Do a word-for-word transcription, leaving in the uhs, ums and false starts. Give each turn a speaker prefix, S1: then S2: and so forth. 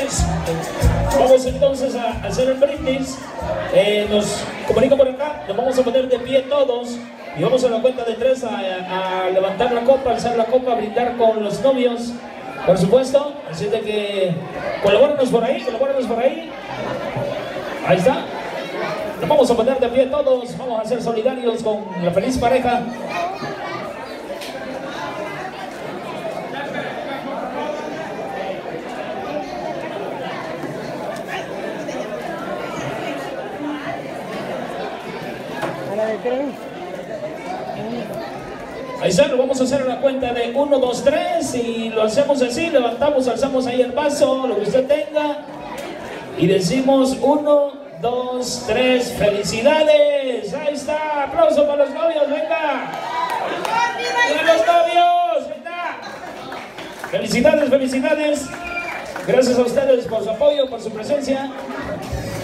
S1: Eso. Vamos entonces a hacer el brindis. Eh, nos comunica por acá, nos vamos a poner de pie todos y vamos a la cuenta de tres a, a levantar la copa, alzar la copa, brindar con los novios, por supuesto. Así de que colabórenos por ahí, colabórenos por ahí. Ahí está. Nos vamos a poner de pie todos, vamos a ser solidarios con la feliz pareja. Ahí está, lo vamos a hacer a la cuenta de uno, dos, tres y lo hacemos así, levantamos, alzamos ahí el vaso, lo que usted tenga y decimos uno, dos, tres, felicidades. Ahí está, aplauso para los novios, venga. ¡Para los novios! Ahí está. Felicidades, felicidades. Gracias a ustedes por su apoyo, por su presencia.